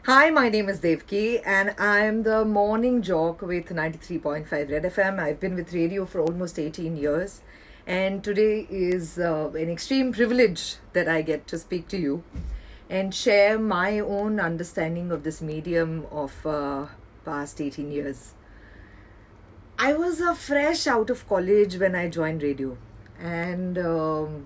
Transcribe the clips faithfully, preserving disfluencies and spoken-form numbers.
Hi, my name is Devki and I'm the morning jock with ninety-three point five Red F M. I've been with radio for almost eighteen years and today is uh, an extreme privilege that I get to speak to you and share my own understanding of this medium of uh, past eighteen years. I was uh, fresh out of college when I joined radio and um,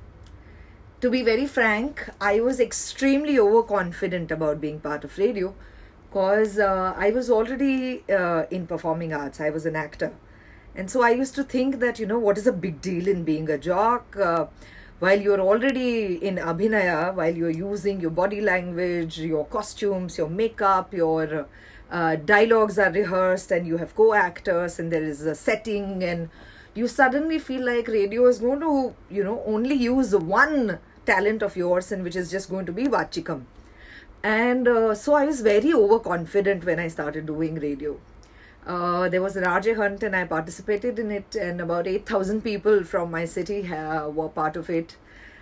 to be very frank, I was extremely overconfident about being part of radio because uh, I was already uh, in performing arts. I was an actor. And so I used to think that, you know, what is a big deal in being a jock? Uh, while you're already in Abhinaya, while you're using your body language, your costumes, your makeup, your uh, dialogues are rehearsed and you have co-actors and there is a setting and you suddenly feel like radio is going to, you know, only use one talent of yours and which is just going to be Vachikam. And uh, so I was very overconfident when I started doing radio. Uh, there was a Rajay Hunt and I participated in it and about eight thousand people from my city uh, were part of it.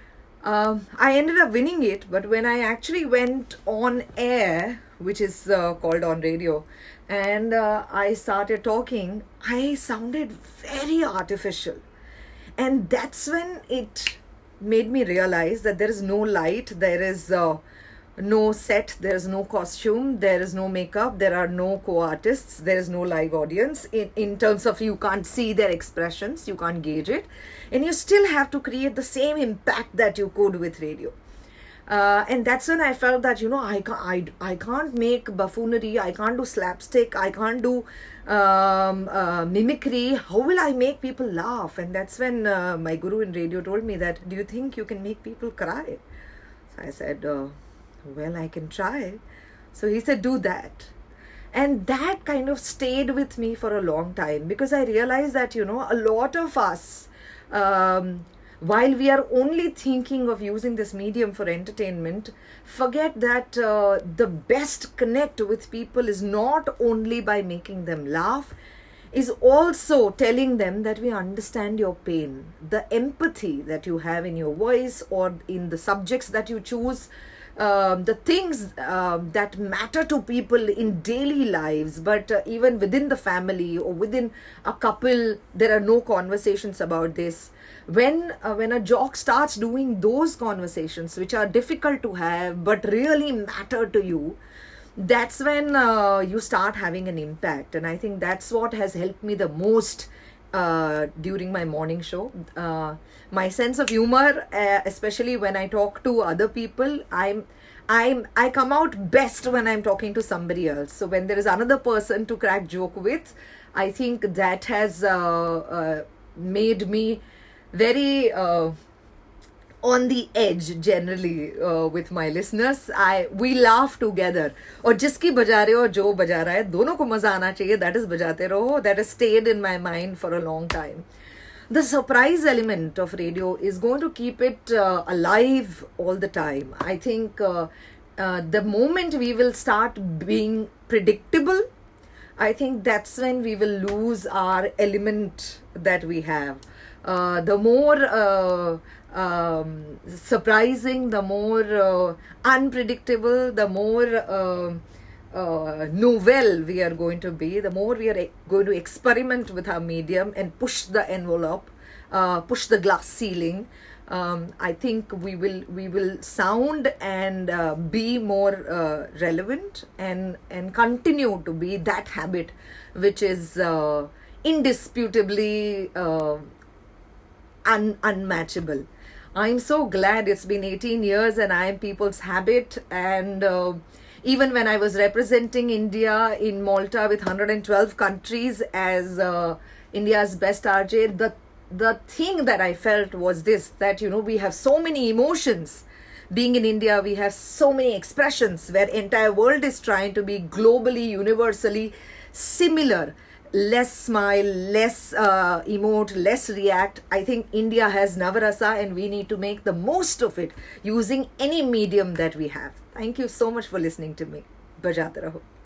Um, I ended up winning it, but when I actually went on air, which is uh, called on radio, and uh, I started talking, I sounded very artificial. And that's when it made me realize that there is no light, there is uh, no set, there is no costume, there is no makeup, there are no co-artists, there is no live audience in, in terms of you can't see their expressions, you can't gauge it, and you still have to create the same impact that you could with radio. Uh, and that's when I felt that, you know, I can't, I, I can't make buffoonery, I can't do slapstick, I can't do um, uh, mimicry. How will I make people laugh? And that's when uh, my guru in radio told me that, do you think you can make people cry? So I said, uh, well, I can try. So he said, do that. And that kind of stayed with me for a long time because I realized that, you know, a lot of us, um, while we are only thinking of using this medium for entertainment, forget that uh, the best connect with people is not only by making them laugh, is also telling them that we understand your pain. The empathy that you have in your voice or in the subjects that you choose, um, the things uh, that matter to people in daily lives, but uh, even within the family or within a couple, there are no conversations about this. When uh, when a jock starts doing those conversations which are difficult to have but really matter to you, that's when uh, you start having an impact. And I think that's what has helped me the most uh, during my morning show. Uh, my sense of humor, uh, especially when I talk to other people, I'm I'm I come out best when I'm talking to somebody else. So when there is another person to crack joke with, I think that has uh, uh, made me very uh, on the edge generally uh, with my listeners. I we laugh together. और जिसकी बजा रहे हो जो बजा रहा है दोनों को मजा आना चाहिए. That is बजाते रहो. That has stayed in my mind for a long time. The surprise element of radio is going to keep it uh, alive all the time. I think uh, uh, the moment we will start being predictable, I think that's when we will lose our element that we have. Uh, the more uh, um, surprising, the more uh, unpredictable, the more uh, uh, novel we are going to be, the more we are e- going to experiment with our medium and push the envelope, uh, push the glass ceiling. Um, I think we will we will sound and uh, be more uh, relevant and and continue to be that habit which is uh, indisputably uh, un- unmatchable. I'm so glad it's been eighteen years and I am people's habit. And uh, even when I was representing India in Malta with one hundred twelve countries as uh, India's best R J, the the thing that I felt was this, that, you know, we have so many emotions. Being in India, we have so many expressions where entire world is trying to be globally, universally similar. Less smile, less uh, emote, less react. I think India has Navarasa and we need to make the most of it using any medium that we have. Thank you so much for listening to me. Bajate raho.